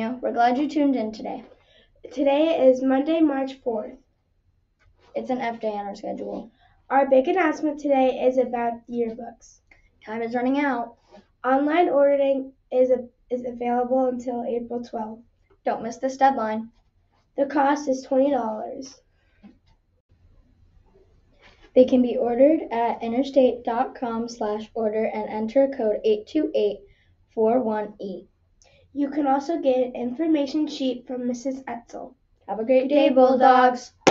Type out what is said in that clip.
Livonia. We're glad you tuned in today. Today is Monday, March 4th. It's an F day on our schedule. Our big announcement today is about yearbooks. Time is running out. Online ordering is available until April 12th. Don't miss this deadline. The cost is $20. They can be ordered at interstate.com/order and enter code 82841E. You can also get an information sheet from Mrs. Etzel. Have a great day, Bulldogs!